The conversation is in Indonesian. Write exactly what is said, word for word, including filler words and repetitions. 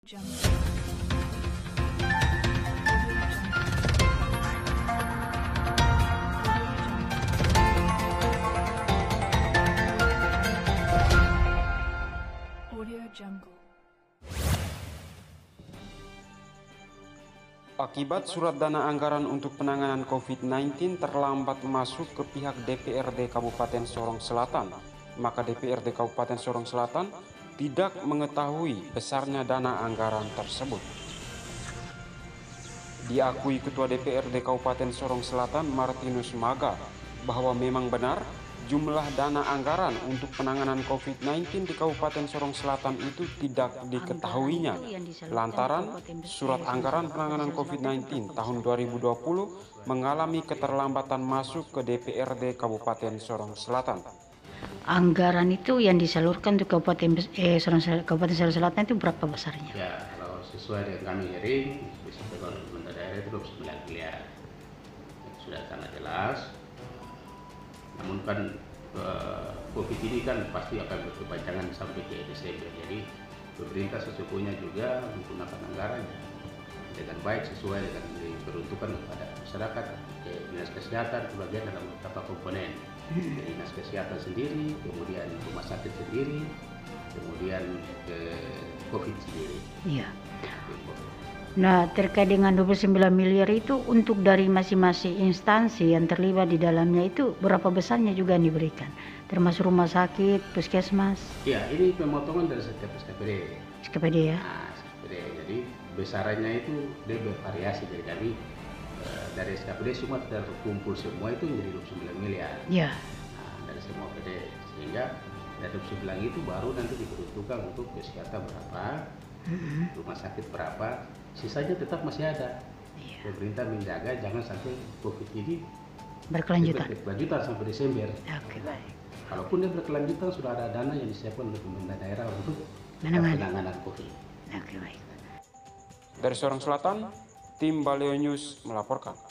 Akibat surat dana anggaran untuk penanganan COVID sembilan belas terlambat masuk ke pihak D P R D Kabupaten Sorong Selatan, maka D P R D Kabupaten Sorong Selatan tidak mengetahui besarnya dana anggaran tersebut. Diakui Ketua D P R D Kabupaten Sorong Selatan Martinus Maga bahwa memang benar jumlah dana anggaran untuk penanganan COVID sembilan belas di Kabupaten Sorong Selatan itu tidak diketahuinya lantaran surat anggaran penanganan COVID sembilan belas tahun dua ribu dua puluh mengalami keterlambatan masuk ke D P R D Kabupaten Sorong Selatan. Anggaran itu yang disalurkan untuk Kabupaten eh, Sorong, Kabupaten Sorong Selatan itu berapa besarnya? Ya, kalau sesuai dengan kami hearing disampaikan oleh pemerintah daerah itu dua puluh sembilan miliar. Sudah sangat jelas. Namun kan uh, COVID ini kan pasti akan berkepanjangan sampai ke Desember. Jadi pemerintah sesungguhnya juga menggunakan anggaran dengan baik sesuai dengan diperuntukkan kepada masyarakat. Ke Dinas Kesehatan sebagian dalam beberapa komponen. Dari Dinas Kesehatan sendiri, kemudian rumah sakit sendiri, kemudian ke COVID sendiri. Iya. Nah, terkait dengan dua puluh sembilan miliar itu untuk dari masing-masing instansi yang terlibat di dalamnya itu berapa besarnya juga yang diberikan? Termasuk rumah sakit, puskesmas? Iya, ini pemotongan dari setiap S K P D. S K P D ya? Nah, S K P D. Jadi besarannya itu dia bervariasi dari kami. Dari S K P D semua terkumpul semua itu menjadi dua puluh sembilan miliar. Iya. Nah, dari semua P D. Sehingga dari dua puluh sembilan itu baru nanti diperuntukkan untuk kesehatan berapa, mm-hmm. rumah sakit berapa, sisanya tetap masih ada. Iya. Pemerintah menjaga jangan sampai COVID ini berkelanjutan. Berkelanjutan sampai Desember. Oke, baik. Kalaupun dia berkelanjutan sudah ada dana yang disiapkan oleh pemerintah daerah untuk penanganan COVID. Oke, baik. Dari Sorong Selatan, tim Baleo News melaporkan.